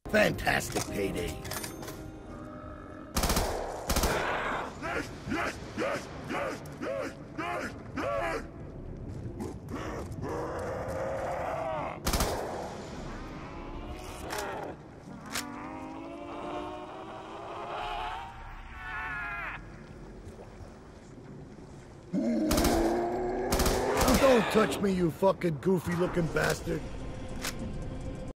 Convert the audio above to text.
Fantastic payday. Don't touch me, you fucking goofy-looking bastard.